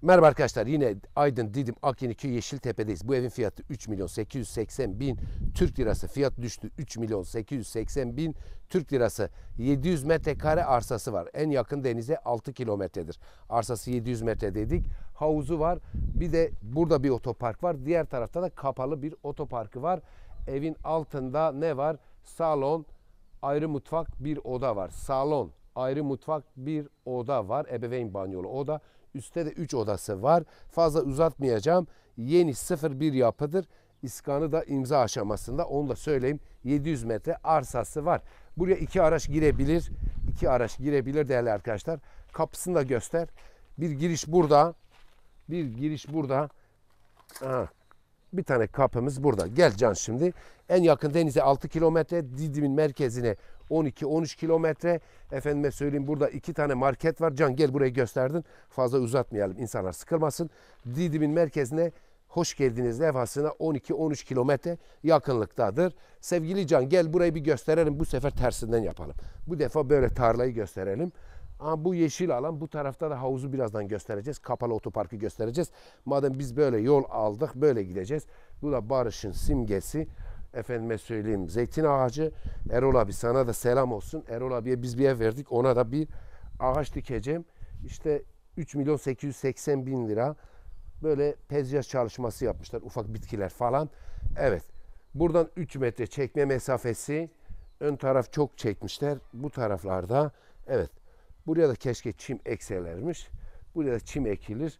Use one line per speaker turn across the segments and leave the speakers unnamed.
Merhaba arkadaşlar, yine Aydın, Didim, Akyeniköy, Yeşiltepe'deyiz. Bu evin fiyatı 3.880.000 Türk lirası. Fiyat düştü, 3.880.000 Türk lirası. 700 metrekare arsası var. En yakın denize 6 kilometredir. Arsası 700 metre dedik. Havuzu var. Bir de burada bir otopark var. Diğer tarafta da kapalı bir otoparkı var. Evin altında ne var? Salon, ayrı mutfak, bir oda var. Salon, ayrı mutfak, bir oda var. Ebeveyn banyolu oda. Üstte de 3 odası var. Fazla uzatmayacağım. Yeni 01 yapıdır. İskanı da imza aşamasında. Onu da söyleyeyim. 700 metre arsası var. Buraya 2 araç girebilir. 2 araç girebilir değerli arkadaşlar. Kapısını da göster. Bir giriş burada. Bir giriş burada. Aha. Bir tane kapımız burada. Gel Can şimdi. En yakın denize 6 kilometre. Didim'in merkezine 12-13 kilometre. Efendime söyleyeyim, burada 2 tane market var. Can gel, burayı gösterdin. Fazla uzatmayalım, insanlar sıkılmasın. Didim'in merkezine hoş geldiniz levhasına 12-13 kilometre yakınlıktadır. Sevgili Can gel, burayı bir gösterelim. Bu sefer tersinden yapalım. Bu defa böyle tarlayı gösterelim. Ama bu yeşil alan, bu tarafta da havuzu birazdan göstereceğiz. Kapalı otoparkı göstereceğiz. Madem biz böyle yol aldık, böyle gideceğiz. Bu da barışın simgesi. Efendime söyleyeyim, zeytin ağacı. Erol abi sana da selam olsun. Erol abiye biz bir ev verdik. Ona da bir ağaç dikeceğim. İşte 3.880.000 lira. Böyle peyzaj çalışması yapmışlar. Ufak bitkiler falan. Evet. Buradan 3 metre çekme mesafesi. Ön taraf çok çekmişler. Bu taraflarda. Evet. Buraya da keşke çim ekselermiş. Buraya da çim ekilir.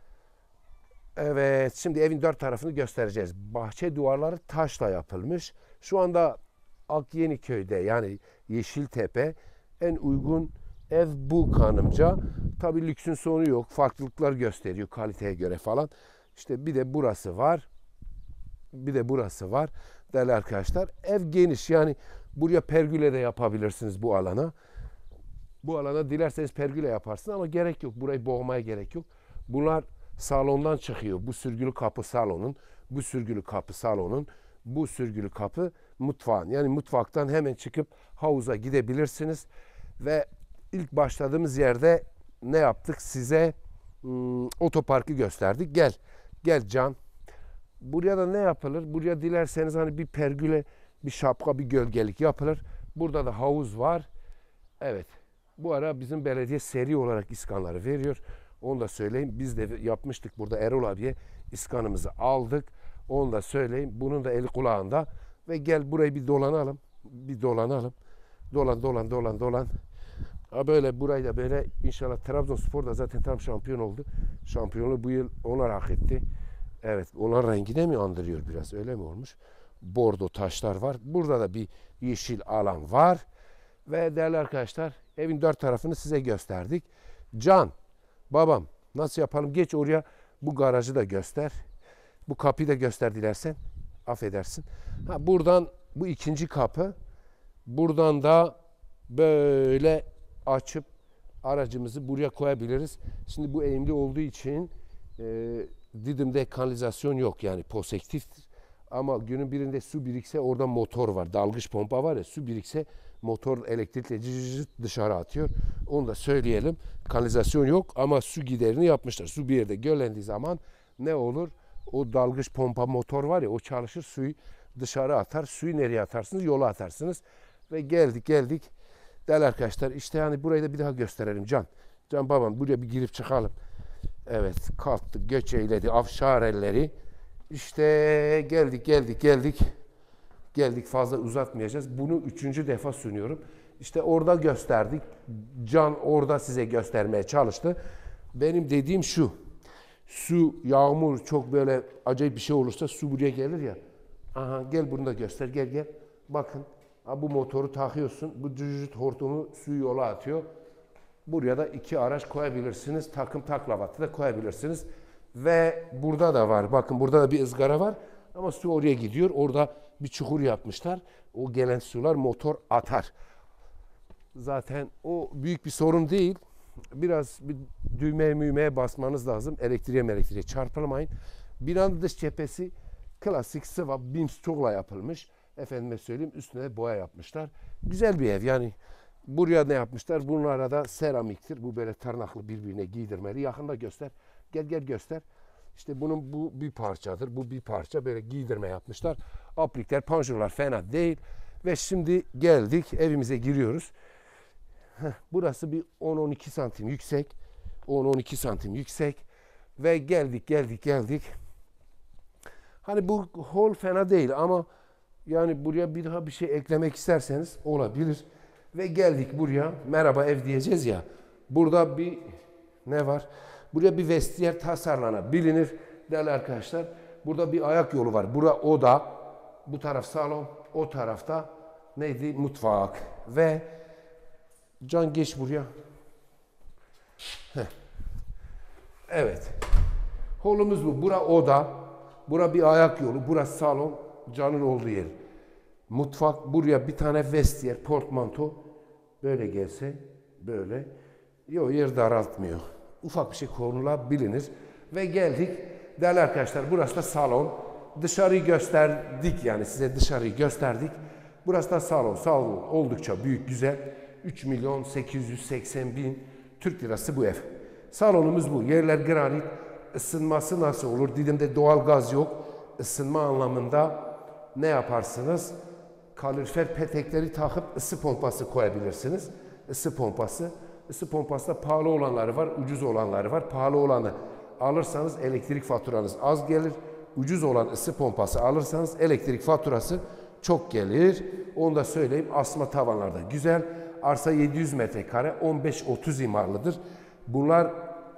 Evet, şimdi evin 4 tarafını göstereceğiz. Bahçe duvarları taşla yapılmış. Şu anda Akyeniköy'de, yani Yeşiltepe, en uygun ev bu kanımca. Tabii lüksün sonu yok. Farklılıklar gösteriyor kaliteye göre falan. İşte bir de burası var. Bir de burası var. Değerli arkadaşlar, ev geniş. Yani buraya pergüle de yapabilirsiniz bu alana. Bu alana dilerseniz pergüle yaparsın ama gerek yok. Burayı boğmaya gerek yok. Bunlar salondan çıkıyor. Bu sürgülü kapı salonun, bu sürgülü kapı salonun, bu sürgülü kapı mutfağın. Yani mutfaktan hemen çıkıp havuza gidebilirsiniz. Ve ilk başladığımız yerde ne yaptık? Size otoparkı gösterdik. Gel, gel Can. Buraya da ne yapılır? Buraya dilerseniz hani bir pergüle, bir şapka, bir gölgelik yapılır. Burada da havuz var. Evet. Bu ara bizim belediye seri olarak iskanları veriyor. Onu da söyleyeyim. Biz de yapmıştık burada, Erol abiye iskanımızı aldık. Onu da söyleyeyim. Bunun da eli kulağında. Ve gel burayı bir dolanalım. Bir dolanalım. Dolan. Ha böyle, burayı da böyle, inşallah Trabzonspor da zaten tam şampiyon oldu. Şampiyonluğu bu yıl onlar hak etti. Evet, onlar rengi de mi andırıyor biraz, öyle mi olmuş? Bordo taşlar var. Burada da bir yeşil alan var. Ve değerli arkadaşlar, evin 4 tarafını size gösterdik. Can, babam, nasıl yapalım? Geç oraya, bu garajı da göster. Bu kapıyı da göster dilersen. Affedersin. Ha, buradan bu ikinci kapı. Buradan da böyle açıp aracımızı buraya koyabiliriz. Şimdi bu eğimli olduğu için Didim'de kanalizasyon yok, yani pozitiftir. Ama günün birinde su birikse, orada motor var. Dalgıç pompa var ya, su birikse motor elektrikle dışarı atıyor. Onu da söyleyelim. Kanalizasyon yok ama su giderini yapmışlar. Su bir yerde göllendiği zaman ne olur? O dalgıç pompa motor var ya, o çalışır, suyu dışarı atar. Suyu nereye atarsınız? Yola atarsınız. Ve geldik. Değerli arkadaşlar, işte yani burayı da bir daha gösterelim Can. Can babam, buraya bir girip çıkalım. Evet, kalktı, göç eyledi, afşar elleri. İşte geldik, fazla uzatmayacağız. Bunu 3. defa sunuyorum. İşte orada gösterdik. Can orada size göstermeye çalıştı. Benim dediğim şu. Su, yağmur, çok böyle acayip bir şey olursa su buraya gelir ya. Aha, gel bunu da göster, gel. Bakın, bu motoru takıyorsun. Bu cücüt hortumu suyu yola atıyor. Buraya da 2 araç koyabilirsiniz. Takım taklavatı da koyabilirsiniz. Ve burada da var. Bakın, burada da bir ızgara var. Ama su oraya gidiyor. Orada bir çukur yapmışlar. O gelen sular motor atar. Zaten o büyük bir sorun değil. Biraz bir düğmeye basmanız lazım. Elektriğe çarpılmayın. Binanın dış cephesi klasik sıva BİM çokla yapılmış. Efendime söyleyeyim, üstüne boya yapmışlar. Güzel bir ev yani. Buraya ne yapmışlar? Bunlara da seramiktir. Bu böyle tırnaklı birbirine giydirmeli. Yakında göster. Gel gel göster. İşte bunun bu bir parçadır. Bu bir parça. Böyle giydirme yapmışlar. Aplikler, panjurlar fena değil. Ve şimdi geldik. Evimize giriyoruz. Burası bir 10-12 santim yüksek. 10-12 santim yüksek. Ve geldik. Hani bu hol fena değil ama yani buraya bir daha bir şey eklemek isterseniz olabilir. Ve geldik buraya. Merhaba ev diyeceğiz ya. Burada bir ne var? Buraya bir vestiyer tasarlanabilir değerli arkadaşlar. Burada bir ayak yolu var. Burada oda. Bu taraf salon. O tarafta neydi? Mutfak. Ve Can geç buraya. Heh. Evet. Holumuz bu. Bura oda. Bura bir ayak yolu. Burası salon. Can'ın olduğu yer. Mutfak. Buraya bir tane vestiyer, portmanto. Böyle gelse. Böyle. Yok yer daraltmıyor. Ufak bir şey konulabilir. Ve geldik. Değerli arkadaşlar burası da salon. Dışarıyı gösterdik yani size dışarıyı gösterdik. Burası da salon. Salon oldukça büyük, güzel. 3.880.000 Türk lirası bu ev. Salonumuz bu. Yerler granit. Isınması nasıl olur? Didim'de doğal gaz yok. Isınma anlamında ne yaparsınız? Kalorifer petekleri takıp ısı pompası koyabilirsiniz. Isı pompası. Isı pompasında pahalı olanları var, ucuz olanları var. Pahalı olanı alırsanız elektrik faturanız az gelir. Ucuz olan ısı pompası alırsanız elektrik faturası çok gelir. Onu da söyleyeyim. Asma tavanlarda güzel. Arsa 700 metrekare, 15-30 imarlıdır. Bunlar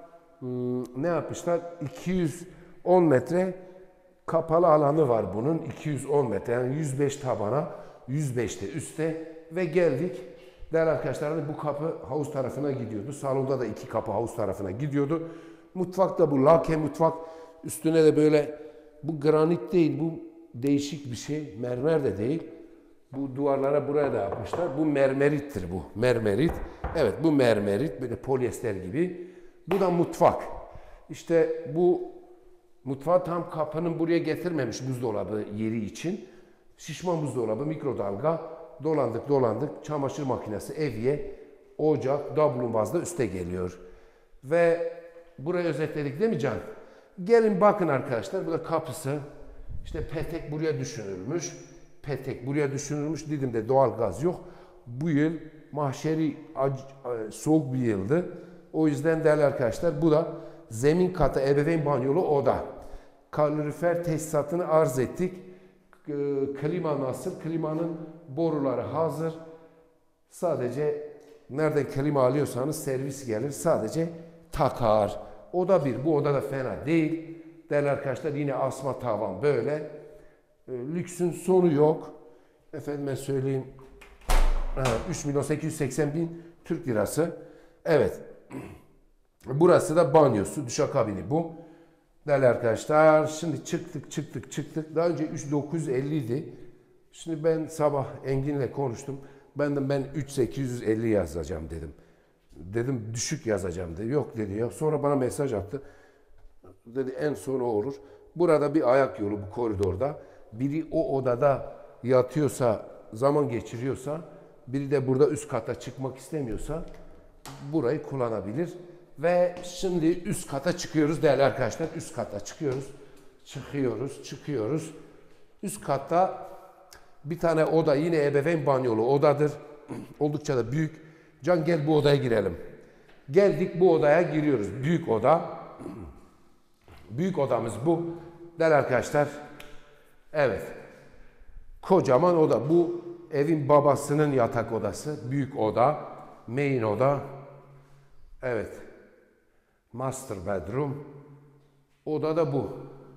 ne yapmışlar? 210 metre kapalı alanı var bunun. 210 metre yani 105 tabana, 105'te üstte ve geldik. Değerli arkadaşlar bu kapı havuz tarafına gidiyordu. Salonda da iki kapı havuz tarafına gidiyordu. Mutfakta bu lake mutfak. Üstüne de böyle bu granit değil, bu değişik bir şey. Mermer de değil. Bu duvarlara buraya da yapmışlar. Bu mermerittir bu. Mermerit. Evet bu mermerit. Böyle polyester gibi. Bu da mutfak. İşte bu mutfağı tam kapının buraya getirmemiş buzdolabı yeri için. Şişman buzdolabı, mikrodalga. Dolandık. Çamaşır makinesi, evye, ocak, davlumbaz da üste geliyor. Ve burayı özetledik değil mi Can? Gelin bakın arkadaşlar. Bu da kapısı. İşte petek buraya düşünülmüş. Didim'de doğal gaz yok. Bu yıl mahşeri soğuk bir yıldı. O yüzden değerli arkadaşlar bu da zemin katı ebeveyn banyolu oda. Kalorifer tesisatını arz ettik. Klima nasıl? Klimanın boruları hazır. Sadece nereden klima alıyorsanız servis gelir. Sadece takar. Oda bir. Bu oda da fena değil. Değerli arkadaşlar yine asma tavan böyle. Lüksün sonu yok. Efendime söyleyeyim 3.880.000 Türk lirası. Evet. Burası da banyosu, duşakabini bu. Değerli arkadaşlar şimdi çıktık. Daha önce 3.950 idi. Şimdi ben sabah Engin'le konuştum. Ben 3.850 yazacağım dedim. Dedim düşük yazacağım dedi. Yok dedi ya. Sonra bana mesaj attı. Dedi en son o olur. Burada bir ayak yolu bu koridorda. Biri o odada yatıyorsa, zaman geçiriyorsa, biri de burada üst kata çıkmak istemiyorsa burayı kullanabilir. Ve şimdi üst kata çıkıyoruz değerli arkadaşlar. Üst kata çıkıyoruz. Üst katta bir tane oda yine ebeveyn banyolu odadır. Oldukça da büyük. Can gel bu odaya girelim. Geldik bu odaya giriyoruz. Büyük oda. Büyük odamız bu. Değerli arkadaşlar. Evet. Kocaman oda. Bu evin babasının yatak odası. Büyük oda. Main oda. Evet. Master bedroom. Oda da bu.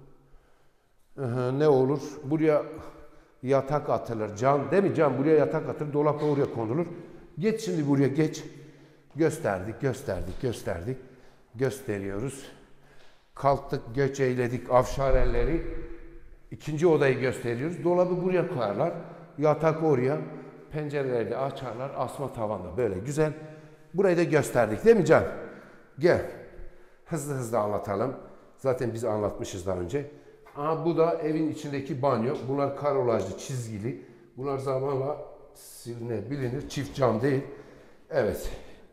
Ne olur? Buraya yatak atılır. Can değil mi? Can buraya yatak atılır. Dolap da oraya konulur. Geç şimdi buraya geç. Gösterdik. Gösteriyoruz. Kalktık, göç eyledik afşarelleri. İkinci odayı gösteriyoruz. Dolabı buraya koyarlar. Yatak oraya. Pencereleri de açarlar. Asma tavanda böyle güzel. Burayı da gösterdik değil mi Can? Gel. Hızlı anlatalım. Zaten biz anlatmışız daha önce. Bu da evin içindeki banyo. Bunlar karolajlı, çizgili. Bunlar zamanla silinebilir. Çift cam değil. Evet.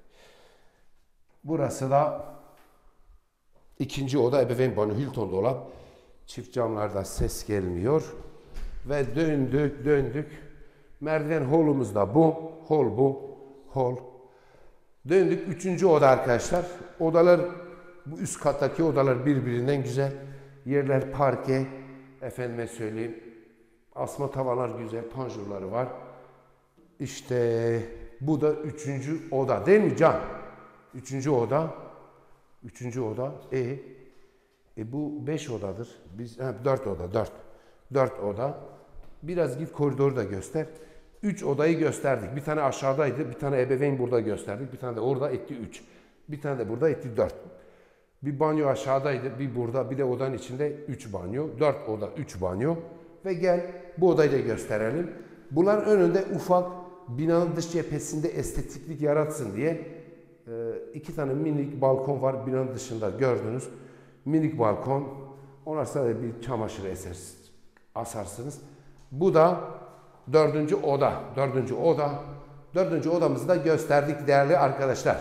Burası da ikinci oda, ebeveyn banyo, Hilton dolap. Çift camlarda ses gelmiyor. Ve döndük. Merdiven holumuz da bu. Hol bu. Hol. Döndük. Üçüncü oda arkadaşlar. Odalar, bu üst kattaki odalar birbirinden güzel. Yerler parke. Efendime söyleyeyim. Asma tavalar güzel. Panjurları var. İşte bu da üçüncü oda. Değil mi Can? Üçüncü oda. Üçüncü oda. Bu 5 odadır. Biz 4 oda, 4. 4 oda. Biraz git koridoru da göster. 3 odayı gösterdik. Bir tane aşağıdaydı. Bir tane ebeveyn burada gösterdik. Bir tane de orada etti 3. Bir tane de burada etti 4. Bir banyo aşağıdaydı. Bir burada. Bir de odanın içinde 3 banyo. 4 oda, 3 banyo. Ve gel bu odayı da gösterelim. Bunların önünde ufak, binanın dış cephesinde estetiklik yaratsın diye 2 tane minik balkon var binanın dışında, gördünüz. Minik balkon. Onlar sadece bir çamaşır asarsınız. Bu da dördüncü oda. Dördüncü odamızı da gösterdik değerli arkadaşlar.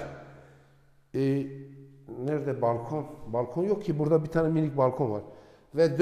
Nerede balkon? Balkon yok ki. Burada bir tane minik balkon var. Ve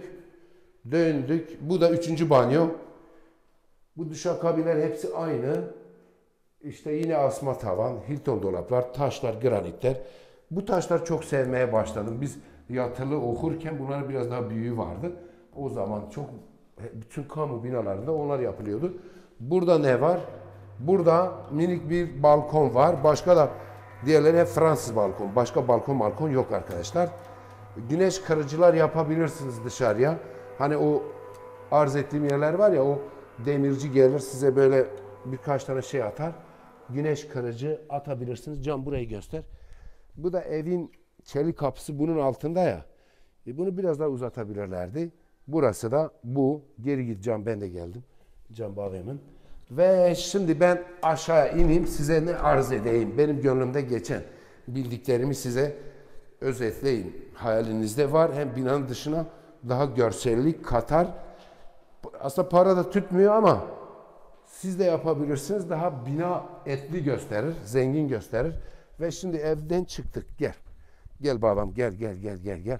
döndük. Bu da üçüncü banyo. Bu duşakabinler hepsi aynı. İşte yine asma tavan, Hilton dolaplar, taşlar, granitler. Bu taşlar çok sevmeye başladım. Biz yatılı okurken bunların biraz daha büyüğü vardı. O zaman çok, bütün kamu binalarında onlar yapılıyordu. Burada ne var? Burada minik bir balkon var. Başka da diğerleri hep Fransız balkon. Başka balkon yok arkadaşlar. Güneş kırıcılar yapabilirsiniz dışarıya. Hani o arz ettiğim yerler var ya, o demirci gelir size böyle birkaç tane şey atar. Güneş kırıcı atabilirsiniz. Can burayı göster. Bu da evin çelik kapısı bunun altında ya. Bunu biraz daha uzatabilirlerdi. Burası da bu. Geri git Can, ben de geldim. Can bağlayayım. Ve şimdi ben aşağı ineyim, size ne arz edeyim. Benim gönlümde geçen bildiklerimi size özetleyeyim. Hayalinizde var. Hem binanın dışına daha görsellik katar. Aslında para da tutmuyor ama siz de yapabilirsiniz. Daha bina etli gösterir, zengin gösterir. Ve şimdi evden çıktık. Gel. Gel babam, gel.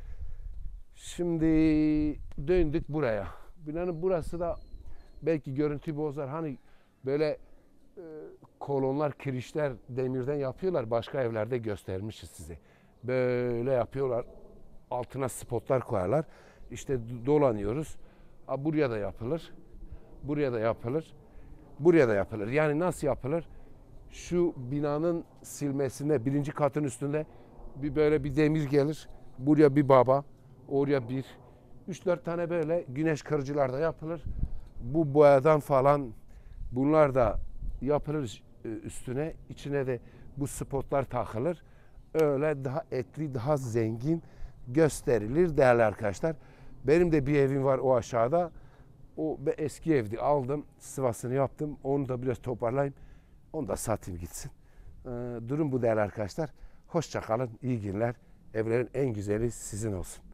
Şimdi döndük buraya. Binanın burası da belki görüntü bozar. Hani böyle kolonlar, kirişler demirden yapıyorlar. Başka evlerde göstermişiz size. Böyle yapıyorlar. Altına spotlar koyarlar. İşte dolanıyoruz. Buraya da yapılır. Buraya da yapılır. Buraya da yapılır. Yani nasıl yapılır? Şu binanın silmesine, birinci katın üstünde böyle bir demir gelir. Buraya bir baba, oraya bir. 3-4 tane böyle güneş kırıcılar da yapılır. Bu boyadan falan bunlar da yapılır üstüne. İçine de bu spotlar takılır. Öyle daha etli, daha zengin gösterilir değerli arkadaşlar. Benim de bir evim var o aşağıda. O eski evdi, aldım, sıvasını yaptım. Onu da biraz toparlayayım. Onu da satayım gitsin. Durum bu değerli arkadaşlar. Hoşça kalın, iyi günler. Evlerin en güzeli sizin olsun.